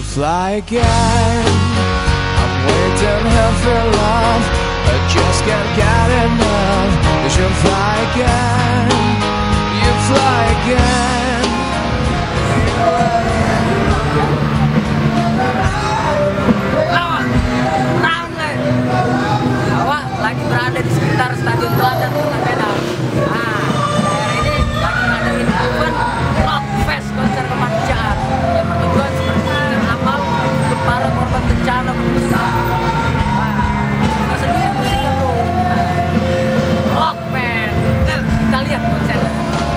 fly again. I'm waiting here for love, I just can't get enough. You should fly again, you fly again. Awak lagi berada di sekitar Stadion Teladan Kota Medan. Nah, daerah ini lagi ngadain event Rock Fest, konser kemanusiaan yang bertujuan sebagai amal untuk para korban bencana kemanusiaan. Nah, kita sendiri musiknya bro, rock band. Kita lihat konsernya.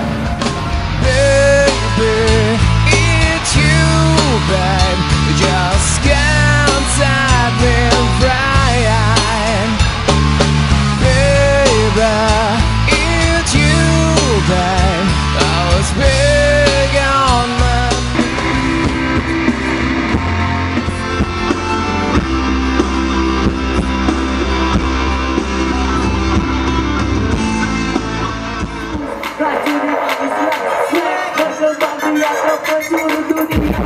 Baby, it's you, babe. Just can't set me right. Baby, it's you, babe. I was big on my Prajurit Indonesia, siap berkembang biak ke penjuru dunia.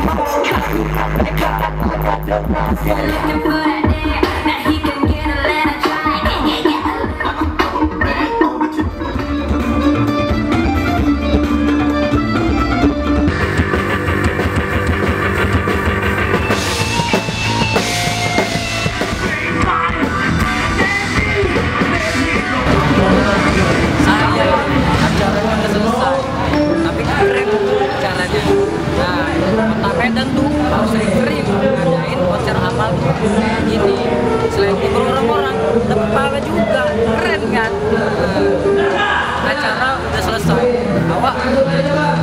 Acaranya udah selesai, tapi keren acaranya. Nah, Kota Medan tuh harus sering-sering ngadain konser amal kayak gini. Selain itu orang-orang dapat pahala juga, keren kan? Acara udah selesai, awak